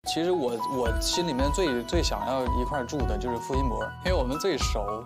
其实我心里面最想要一块住的就是付辛博，因为我们最熟。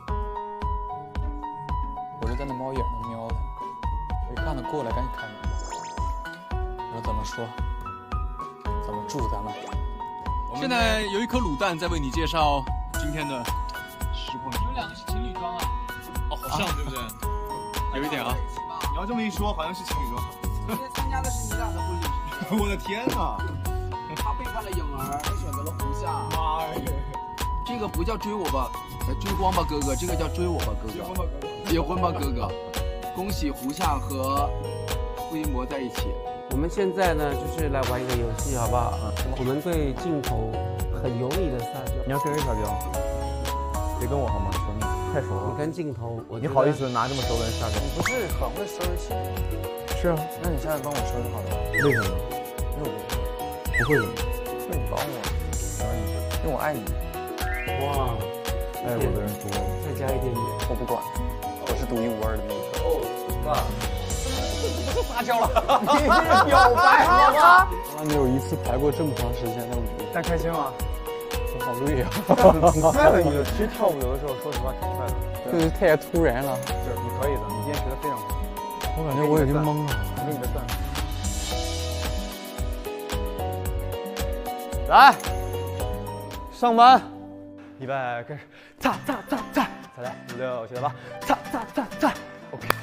我就在那猫眼上瞄他，我一看他过来，赶紧开门。我说怎么说？怎么住咱们？ 现在有一颗卤蛋在为你介绍今天的实况。 你们两个是情侣装啊？ 哦，好像对不对？有一点啊。 你要这么一说，好像是情侣装。 今天参加的是你俩的婚礼。 我的天哪！ 他背叛了颖儿，他选择了胡夏。 妈呀！ 这个不叫追我吧，追光吧哥哥，这个叫追我吧哥哥。结婚吧哥哥。恭喜胡夏和付辛博在一起。 我们现在呢，就是来玩一个游戏，好不好？我们对镜头很油腻的撒娇。 你要跟谁撒娇？别跟我好吗？求你，太熟了。 你跟镜头， 你好意思拿这么熟的人撒娇？ 你不是很会收拾行李？ 是啊。 那你现在帮我收拾好了吗？ 为什么？ 因为我不会的。 是你帮我，因为我爱你。 哇，爱我的人多。 再加一点点。 我不管，我是独一无二的那个。 哦，爸。 不撒娇了，你是表白了吗？ 从来没有一次排过这么长时间的舞， 但开心吗？ 我好累啊！ 挺快的，你其实跳舞有的时候，说实话挺快的。 就是太突然了。 是，你可以的，你今天学的非常好。 我感觉我已经懵了。 我给你的赞。 来，上班，预备开始，擦擦擦擦，再来5、6、7、8，擦擦擦擦 ，OK。